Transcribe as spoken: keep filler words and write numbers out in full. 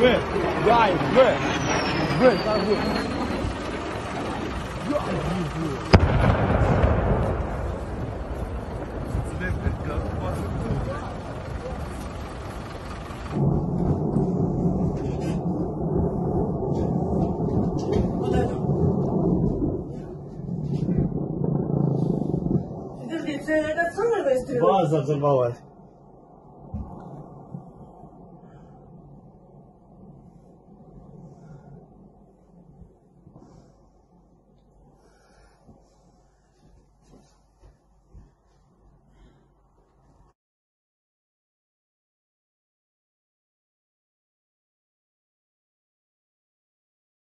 Bă, dai, bă! Bă, stai, bă! Подожди, це этот самий вистріл? База взорвалась.